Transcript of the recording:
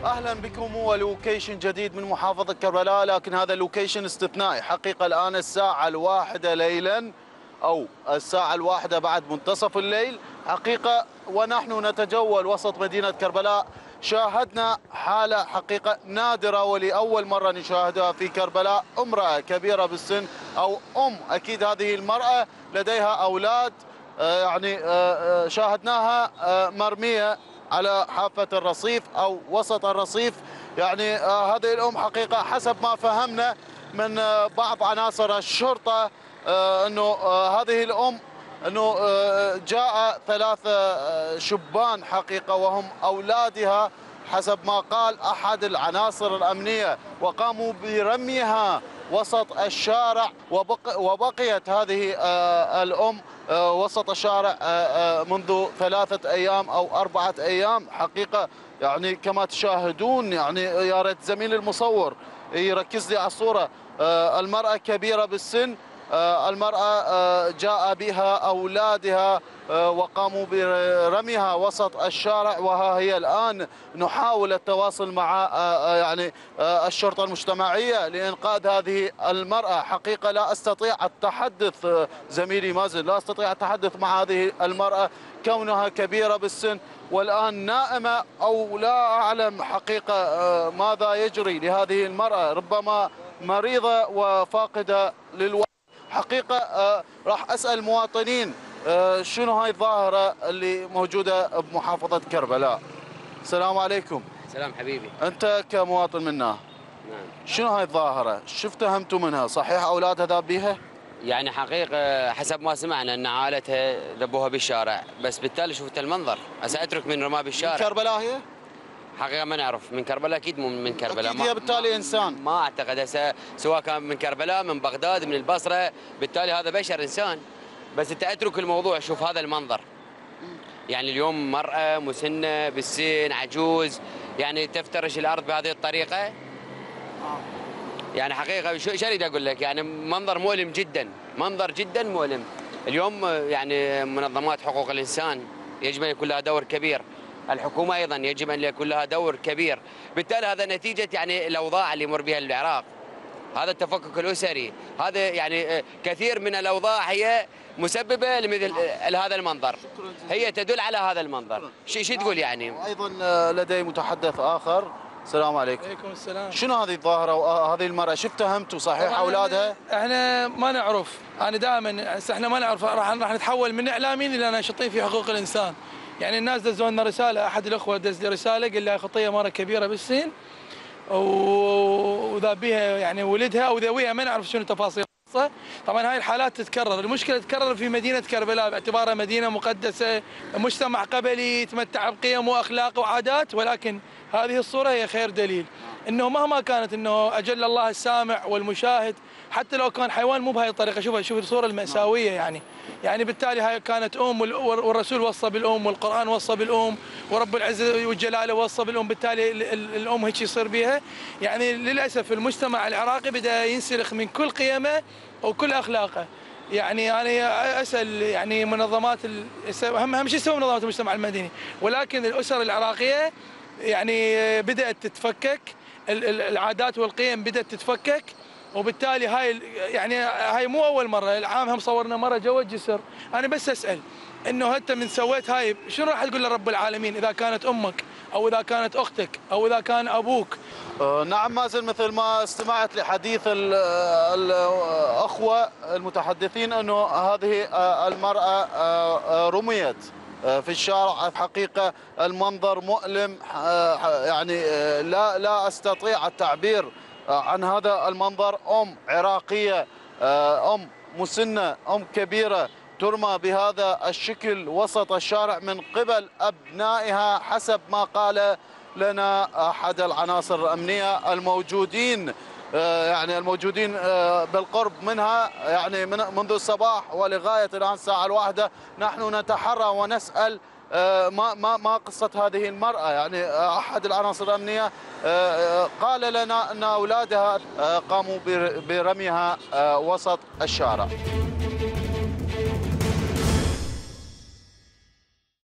اهلا بكم ولوكيشن جديد من محافظه كربلاء، لكن هذا لوكيشن استثنائي حقيقه. الان الساعه 1 ليلا او الساعه 1 بعد منتصف الليل حقيقه، ونحن نتجول وسط مدينه كربلاء. شاهدنا حاله حقيقه نادره ولاول مره نشاهدها في كربلاء. امراه كبيره بالسن او اكيد هذه المراه لديها اولاد، شاهدناها مرميه على حافة الرصيف أو وسط الرصيف. هذه الأم حقيقة حسب ما فهمنا من بعض عناصر الشرطة أنه هذه الأم أنه جاء 3 شبان حقيقة وهم أولادها حسب ما قال أحد العناصر الأمنية، وقاموا برميها وسط الشارع، وبقيت هذه الأم وسط الشارع منذ 3 أيام أو 4 أيام حقيقة. كما تشاهدون، يا ريت زميل المصور يركز لي على الصورة. المرأة كبيرة بالسن، المرأة جاء بها أولادها وقاموا برميها وسط الشارع، وها هي الآن نحاول التواصل مع الشرطة المجتمعية لإنقاذ هذه المرأة. حقيقة لا أستطيع التحدث، زميلي مازن، لا أستطيع التحدث مع هذه المرأة كونها كبيرة بالسن والآن نائمة، أو لا أعلم حقيقة ماذا يجري لهذه المرأة، ربما مريضة وفاقدة للوعي حقيقة. راح أسأل مواطنين شنو هاي الظاهرة اللي موجودة بمحافظة كربلاء. السلام عليكم. سلام حبيبي. أنت كمواطن منا، نعم، شنو هاي الظاهرة؟ شو افتهمتوا منها؟ صحيح أولادها ذاب بيها؟ حقيقة حسب ما سمعنا أن عائلتها ذبوها بالشارع، بس بالتالي شفت المنظر. هسه أترك من رماه بالشارع. من كربلاء هي؟ حقيقة ما نعرف من كربلاء، أكيد مو من كربلاء. أكيد هي بالتالي إنسان. ما أعتقد هسه سواء كان من كربلاء من بغداد من البصرة، بالتالي هذا بشر إنسان. بس أنت أترك الموضوع، شوف هذا المنظر. اليوم مرأة مسنة بالسن عجوز تفترش الأرض بهذه الطريقة. حقيقة شو أريد أقول لك، منظر مؤلم جدا، منظر جدا مؤلم. اليوم منظمات حقوق الإنسان يجب أن يكون لها دور كبير، الحكومة أيضا يجب أن يكون لها دور كبير. بالتالي هذا نتيجة الأوضاع اللي يمر بها العراق، هذا التفكك الأسري، هذا كثير من الأوضاع هي مسببة لمثل هذا المنظر، هي تدل على هذا المنظر. شو تقول أيضا لدي متحدث آخر. السلام عليكم. وعليكم السلام. شنو هذه الظاهرة وهذه المرأة؟ شو اتهمتوا؟ صحيح أولادها؟ احنا ما نعرف، أنا دائما احنا ما نعرف، راح نتحول من إعلاميين إلى ناشطين في حقوق الإنسان. الناس دزوا لنا رسالة، أحد الأخوة دز لي رسالة قال لي خطية مرة كبيرة بالسن وذابيها ولدها أو ذويها، ما نعرف شنو تفاصيل. طبعا هاي الحالات تتكرر، المشكلة تتكرر في مدينة كربلاء باعتبارها مدينة مقدسة، مجتمع قبلي يتمتع بقيم وأخلاق وعادات، ولكن هذه الصورة هي خير دليل انه مهما كانت انه اجل الله السامع والمشاهد، حتى لو كان حيوان مو بهاي الطريقة. شوف الصورة المأساوية. بالتالي هاي كانت والرسول وصى بالأم، والقرآن وصى بالأم، ورب العزة والجلالة وصى بالأم، بالتالي الأم هيك يصير بيها. للأسف المجتمع العراقي بدأ ينسلخ من كل قيمه وكل أخلاقه. أنا أسأل منظمات أهم شيء تسوي منظمات المجتمع المدني، ولكن الأسر العراقية بدأت تتفكك، العادات والقيم بدأت تتفكك، وبالتالي هاي مو أول مرة. العام هم صورنا مرة جوا الجسر. أنا بس أسأل إنه أنت من سويت هاي شنو راح تقول لرب العالمين إذا كانت أمك أو إذا كانت أختك أو إذا كان أبوك؟ نعم مازن، مثل ما استمعت لحديث الأخوة المتحدثين أنه هذه المرأة رميت في الشارع. حقيقة المنظر مؤلم، لا أستطيع التعبير عن هذا المنظر. عراقية، مسنة، كبيرة ترمى بهذا الشكل وسط الشارع من قبل أبنائها حسب ما قال لنا أحد العناصر الأمنية الموجودين الموجودين بالقرب منها منذ الصباح ولغاية الآن الساعة 1 نحن نتحرى ونسأل ما قصة هذه المرأة. أحد العناصر الأمنية قال لنا أن أولادها قاموا برميها وسط الشارع.